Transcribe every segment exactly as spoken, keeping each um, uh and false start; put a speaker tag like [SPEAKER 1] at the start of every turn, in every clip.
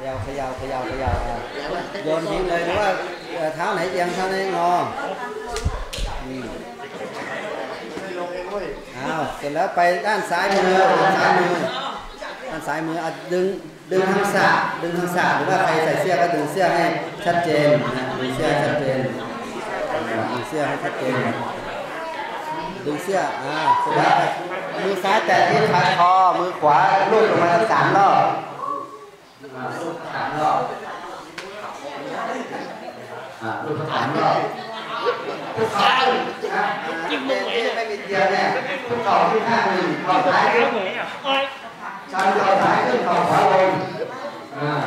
[SPEAKER 1] ยาวขยาวขยาวขยาวโยนทิ้งเลยหรือว่าเท้าไหนเอียงเท้าไหนงออ้าวเสร็จแล้วไปด้านซ้ายมือซ้ายมือด้านซ้ายมืออ่ะดึงดึงทางสะดึงทางสะหรือว่าใครใส่เสื้อก็ดึงเสื้อให้ชัดเจนนะดึงเสื้อชัดเจนดึงเสื้อให้ชัดเจนดึงเสื้ออ่าเสร็จแล้วมือซ้ายแตะที่ขาคอมือขวาลูบลงมาสามรอบลูบสามรอบอ่าลูบสามรอบทุกข้างนะจิ้มมือไม่มีเดียวเนี่ยทุกเข่าที่ข้างหนึ่งเข่าซ้ายขึ้นชันเข่าซ้ายขึ้นเข่าขวาลงอ่า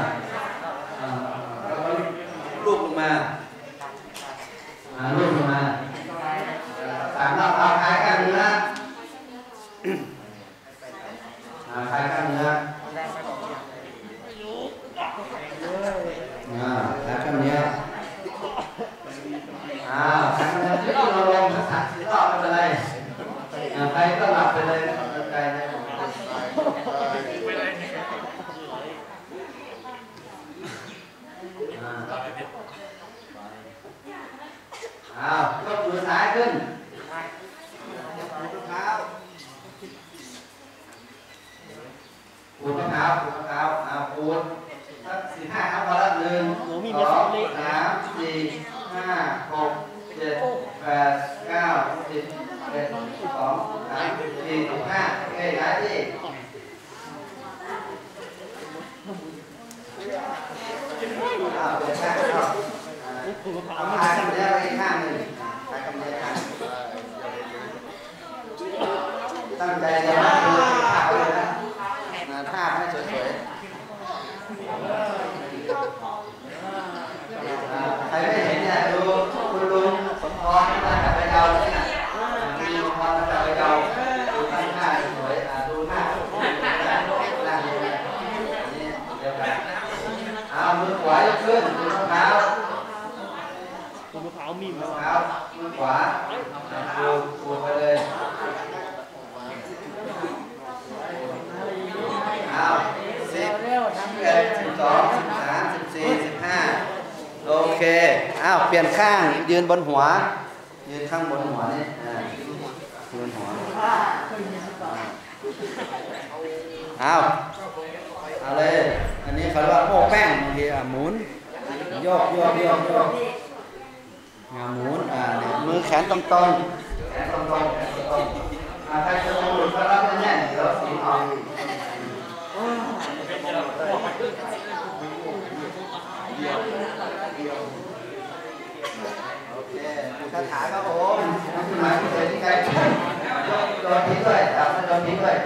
[SPEAKER 1] ลูบลงมาอ่าลูบลงมาสามรอบเอาคลายกล้ามเนื้ออ่าคลายกล้ามเนื้ออ่าคลายกล้ามเนื้ออ่าคลายกล้ามเนื้อที่เราลงสักสี่รอบไม่เป็นไรอ่าใครก็หลับไปเลยใครนะอ้าวยกมือซ้ายขึ้นปูเท้าปูเท้าปูเท้าอ้าวปูสักสี่ห้าครับพอละหนึ่งสองสามสี่ห้าหกเจ็ดแปดเก้าสิบเอ็ดสองสามสี่ห้าโอเคย้ายที่อ้าวเดี๋ยวข้างเข้าเอาพายกันแล้วไปข้างหนึ่งพายกันแล้วข้างตั้งใจจะมาดูท่าเลยนะท่าให้สวยๆใครไม่เห็นเนี่ยดูคุณลุงสมพรมาจากไปเกาเลยนะมีสมพรมาจากไปเกาดูท่าสวยดูท่านั่งดูนี่เดียวกันเอามือขวายกขึ้นมือเท้ามือเท้ามีมือเท้ามือขวาปูปูไปเลยเอาสิบเอ็ดสิบสองสิบสามสิบสี่สิบห้าโอเคอ้าวเปลี่ยนข้างยืนบนหัวยืนข้างบนหัวนี่ยืนบนหัวอ้าวเอาเลยอันนี้เขาเรียกว่าโม้แป้งบางทีอ่ะหมุนโยกโยกโยกโยกงาหมุนอ่าเนี่ยมือแขนตรงตรงแขนตรงตรงแขนตรงตรงอ่าใครจะลงหลุดก็รับแน่ๆเดี๋ยวสีออกโอเคคาถาก็โอมหมายถึงที่ใครโดนทิ้งด้วยจับโดนทิ้งด้วย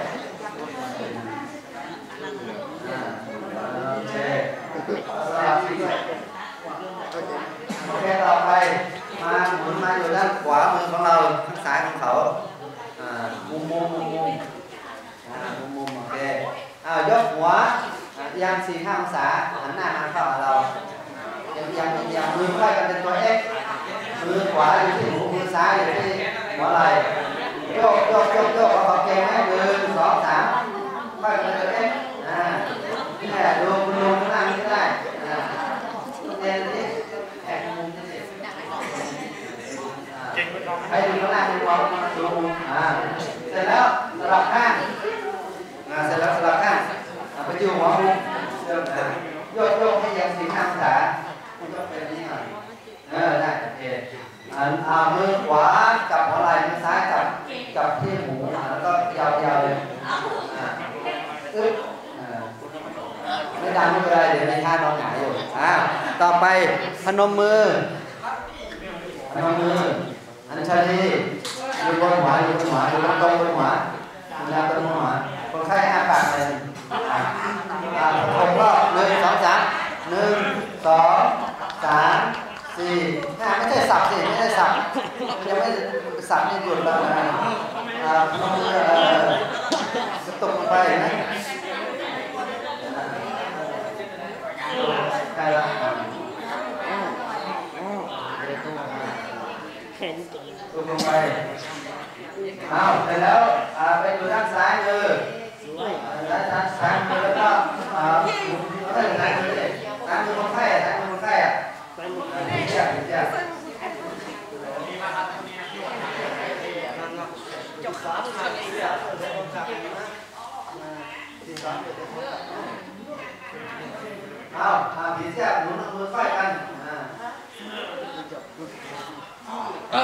[SPEAKER 1] โอเคสลับทิ้งด้วยโอเคต่อไปมาหมุนมาอยู่ด้านขวามือของเราข้างซ้ายของเขามุมมุมมุมมุมมุมมุมโอเคอ้าวยกหัวยังสี่ห้าองศาหันหน้ามาเข้าเรายังยังยังมือไขว้กันเป็นตัวเอ็กมือขวาอยู่ที่หูมือซ้ายอยู่ที่หัวไหล่โยกโยกโยกโยกเอาเกงให้หนึ่งสองสามไขว้กันเป็นตัวเอ็กอ่านี่แหละดูดูข้างล่างนี่ได้อ่าเด่นนี้แอบมุมนี่ให้ดูข้างล่างดูมองดูมุมอ่าเสร็จแล้วสลับข้างอ่าเสร็จแล้วสลับข้างไปอยู่หัวมุมโยกโยกให้ยังสี่ห้าองศาโยกไปนี้หน่อยเออได้โอเคอ่ามือขวาจับหัวไหล่มือซ้ายจับจับที่หูแล้วก็ยาวๆเลยอ่าอึ๊บไม่ดังไม่เป็นไรเดี๋ยวในท่านอนหงายอยู่อ่าต่อไปพนมมือพนมมืออัญชลีอยู่บนหัวอยู่บนหัวอยู่ตรงบนหัวเวลาตรงหัวคนไข้อ้าปากเลยผมก็หนึ่งสองสามหนึ่งสองสามสี่ห้าไม่ใช่สับสิไม่ใช่สับยังไม่สับนี่หยุดแล้วนะอ่ามือกระตุกลงไปนะใกล้ละตุกลงไปอ้าวเสร็จแล้วไปดูด้านซ้ายมือด้านซ้ายมือแล้วก็อ่าด้านซ้ายมือเอาอ่าผีเสื้อหมุนมือไฟกันอ่าอ่า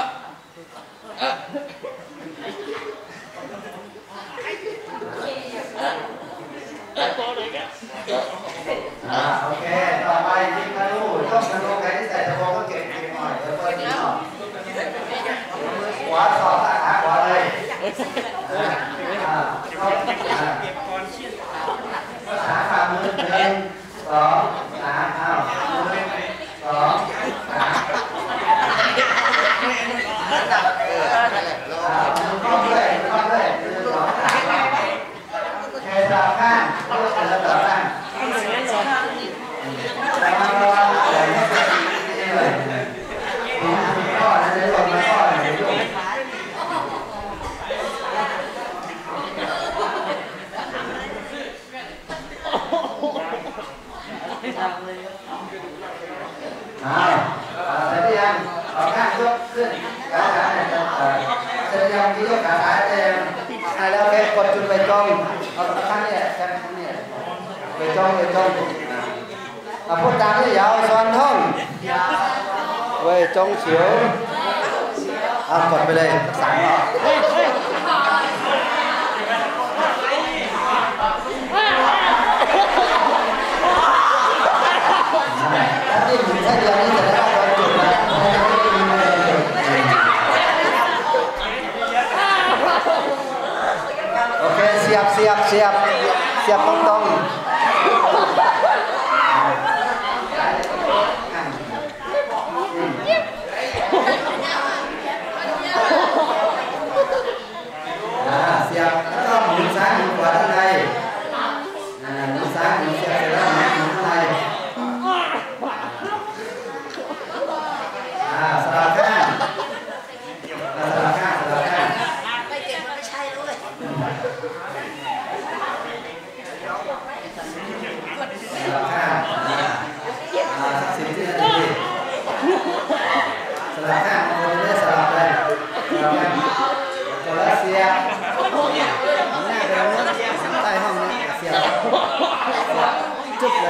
[SPEAKER 1] โอเคต่อไปยิงธนูต้องธนูใครที่ใส่ตะโพกก็เก็บเก็บหน่อยเดี๋ยวเปิดหน่อยขวาสองขาขวาเลยอ่าอ่าภาษาฝ่ามือหนึ่งสองสามอ้าวหนึ่งสองสามอ่ามือคล่องด้วยมือคล่องด้วยหนึ่งสองสามแค่สามข้างเพื่อเสริมสามข้างระวังระวังอะไรไม่เป็นนี่เลยข้อนั้นจะลงมาข้อไหนยุ่งอ้าวเสร็จยังเอาข้างยกขึ้นขาขาเนี่ยเสร็จยังที่ยกขาขาเต็มแล้วแกกดจุดไปจงเอาข้างนี้แค่ข้างนี้ไปจงไปจงพูดตามที่ยาวซ้อนท่องเว้ยจงเฉียวเอากดไปเลยสามรอบถ้าที่หมุนแค่เดียวนี้จะได้โดนจุดนะโอเคเสียบเสียบเสียบเสียบตรงตรงเสียบแล้วก็หมุนซ้ายหมุนขวาด้านในหมุนซ้ายหมุนเสียบเสร็จแล้วหมุนด้านในสลับข้างสลับข้างสลับข้างไม่เจ็บมันไม่ใช่ด้วยสลับข้างสักสิบนาทีสลับข้างคนนี้สลับเลยสลับข้างตัวละเสียบหน้าไปแล้วนะใต้ห้องนี้เสียบจุ๊บเลย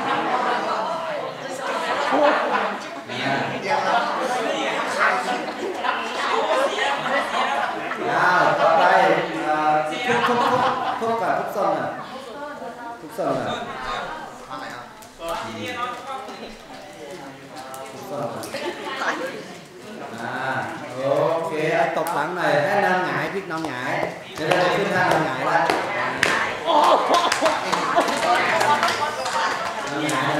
[SPEAKER 1] ต่อไปทุบทุบทุบทุบก่อนทุบส้นน่ะทุบส้นน่ะทุบส้นอ่าโอเคตบหลังหน่อยให้นอนหงายพลิกนอนหงายเดี๋ยวเราจะขึ้นท่านอนหงายแล้วนอนหงาย